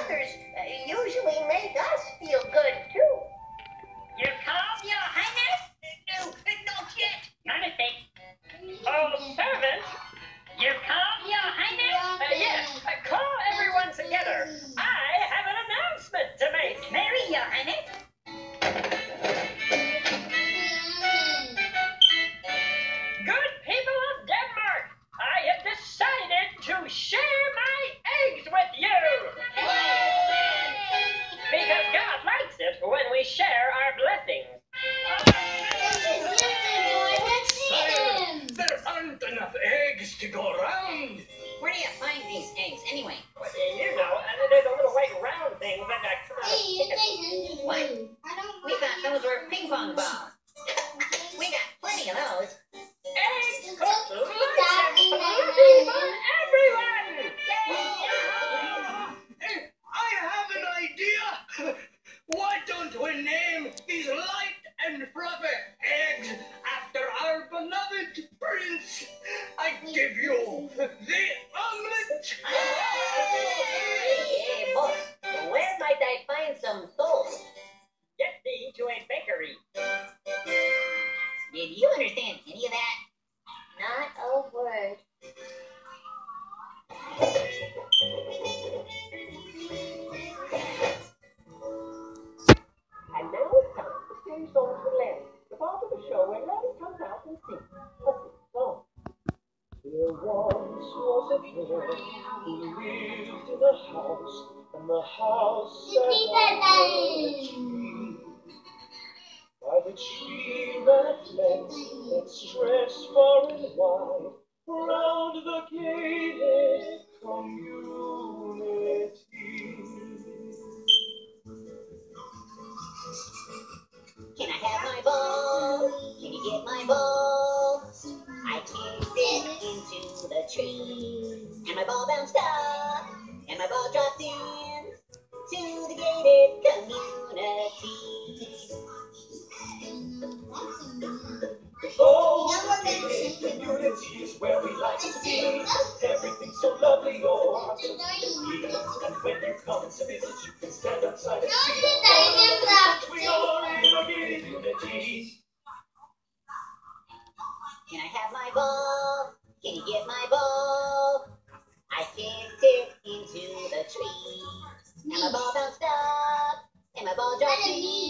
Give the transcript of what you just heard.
others usually make us feel good too. You come, Your Highness? No, not yet. My mistake. Oh, servant. You come, Your Highness? Yes. Call everyone together. I have an announcement to make. Mary, Your Highness. Good people of Denmark, I have decided to share my eggs with you. Because God likes it when we share our blessings. There aren't enough eggs to go around. Where do you find these eggs anyway? Well, you know, there's a little white round thing that come out of chicken. What? We thought those were ping pong balls. We got plenty of those. Eggs cooked light and fluffy for everyone. I have an idea. Why don't we name these light and fluffy eggs after our beloved prince? I give you the omelet. Hey, boss, where might I find some souls? Get thee to a bakery. Did you understand any of that? Not a word. And now it's time to sing songs for Larry, the part of the show where Larry comes out and sings a song. There once was a boy who lived in a house, and the house sat under a tree. By the tree ran a fence that stretched far and wide round the gated community. Can I have my ball? Can you get my ball? I kicked it into the tree, and my ball bounced up, and my ball dropped in to the gated community. Oh, gated community is where we like to be. Everything's so lovely, oh, hearts so sweet. And when you come to visit, you can stand outside and see. We are in a gated community. Can I have my ball? Can you get my ball? I kicked it into the tree, and my ball bounced up, and my ball dropped in